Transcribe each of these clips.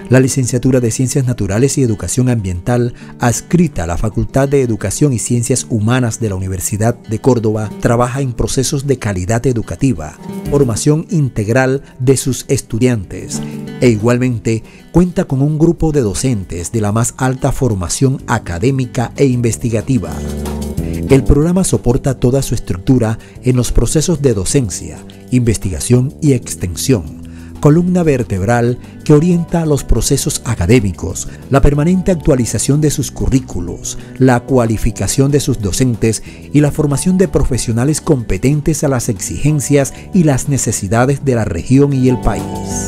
La licenciatura de Ciencias Naturales y Educación Ambiental, adscrita a la Facultad de Educación y Ciencias Humanas de la Universidad de Córdoba, trabaja en procesos de calidad educativa, formación integral de sus estudiantes e igualmente cuenta con un grupo de docentes de la más alta formación académica e investigativa. El programa soporta toda su estructura en los procesos de docencia, investigación y extensión, columna vertebral que orienta los procesos académicos, la permanente actualización de sus currículos, la cualificación de sus docentes y la formación de profesionales competentes a las exigencias y las necesidades de la región y el país.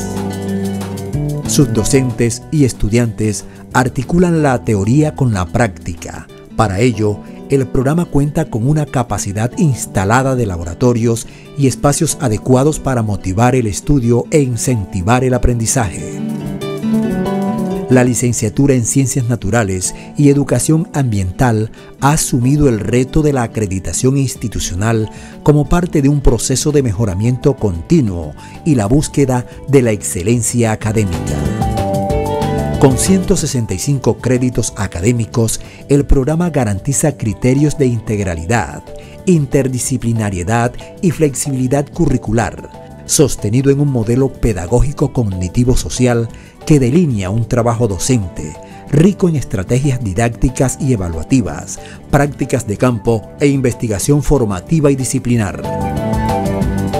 Sus docentes y estudiantes articulan la teoría con la práctica. Para ello, el programa cuenta con una capacidad instalada de laboratorios y espacios adecuados para motivar el estudio e incentivar el aprendizaje. La licenciatura en Ciencias Naturales y Educación Ambiental ha asumido el reto de la acreditación institucional como parte de un proceso de mejoramiento continuo y la búsqueda de la excelencia académica. Con 165 créditos académicos, el programa garantiza criterios de integralidad, interdisciplinariedad y flexibilidad curricular, sostenido en un modelo pedagógico cognitivo-social que delinea un trabajo docente, rico en estrategias didácticas y evaluativas, prácticas de campo e investigación formativa y disciplinar.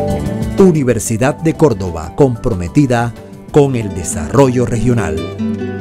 Universidad de Córdoba, comprometida con el desarrollo regional.